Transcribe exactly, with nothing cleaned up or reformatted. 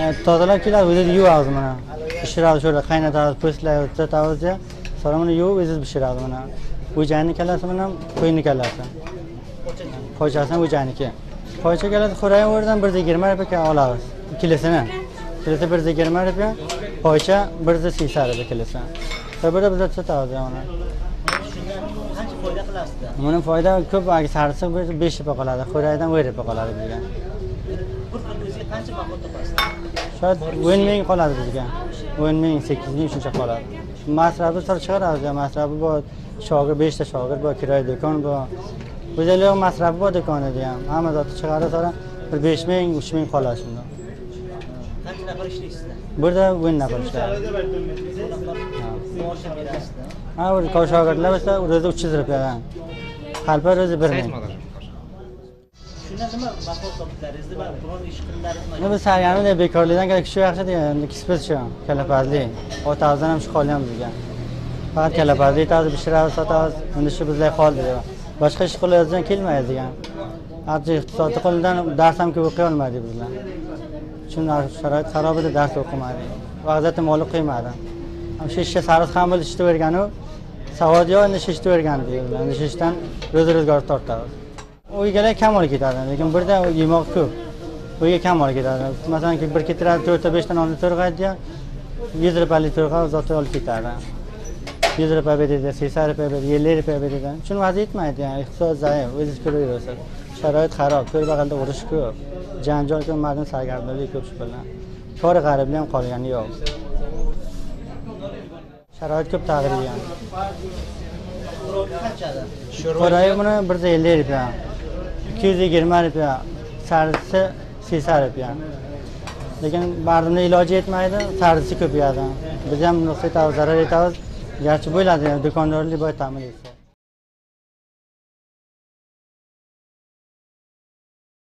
tozalab keladi, o'zi yuvamiz mana. Pishiramiz shöyle qaynatamiz, po'stlaymiz, tutamiz, sonra buni yuvib o'zingiz pishiramiz mana. O'jayning kallasi bilan qo'yning kallasi. Pochasini o'jayniki. Pocha kallasi xo'rayin o'rdan bir yuz yigirma rupiya olamiz. Kilosini. Kilosi bir yuz yigirma rupiya, pocha bir yuz sakson rupiya kilosi. Sabırda bize tutamiz mana. Qancha foyda qilasizda? Buni foyda ko'p, agar sarisiq bo'lsa besh rupiya qoladi, xo'raydan o'n rupiya qoladi bizga. Bir kun o'ziga qancha mablag' topasiz? Shoyad o'n ming qoladi bizga. o'n ming, sakkiz ming shuncha qoladi. Masrafi sir chiqaramiz, masrafi bor, shogird besh ta shogird bor, kiroy do'kon bor. O'zalik masrafi bor do'konida ham. Hamma zoti chiqarib sonra bir besh ming, uch ming qoladi shunda. Qancha nafar ishlaysizda? Burada o'n nafar ishlaydi. Maosh berasizda? Ha, o'zi shogirdlar bo'lsa, o'zi uch yuz rupiyadan. Qalpar o'zi bir ming. Shundan nima baho topdilaringizda va biror ish qildilaringizmi? Nima sargani bekorlikdan kerak shu yaxshi degan, kisbet shu, kalapazlik. Otavizdan ham shu qolyapmiz bizga. Faqat kalapazlik ta'zi pishiramiz, sotamiz, endi shu bizlar qoldi. Boshqa ish qilayotgan kelmaydi degan. Hatto iqtisodiy qo'ldan dars ham ko'p o'qiy olmadik bizlar. Shunday sharoit xarob edi, dars o'qimadik. Vaqtda moli qo'ymadi. Ham shu ishga sarf ham bo'lib ishni o'rganu, savod yo'q, endi ishni o'rgan deydi. Endi shu ishdan ro'z-ro'zgor tortamiz. Uygalar kam olib ketadi, lekin burada yemoq ko'p. Uyga kam olib ketadi. Masalan, bir ketiradi to'rtta besh ta nonni to'rg'aydi, yuz rupiyalik to'rg'a zoti olib ketadi. yuz rupiya beradi, sakson rupiya beradi, ellik rupiya beradi. Shuni vaziyat yetmaydi, ya'ni iqtisod zaif, o'zingiz ko'raverasiz. Sharoit xarob, to'rt bag'alda urush ko'p. Janjal ko'p, mardon sargardonlik ko'p shu bilan. Kori g'ariblar ham qolgani yo'q. Sharoit ko'p tag'irgan. Qanchada? Qo'rayi buni bir yuz ellik rupiya. ikki yuz yigirma rupiya, sarisi sakson rupiya. Lekin mardimda iloji yetmaydi, sarisi ko'payadi. Biz ham nuqsay zarar etamiz. Garchi bo'ladi, do'kondorlik boy ta'min etsa.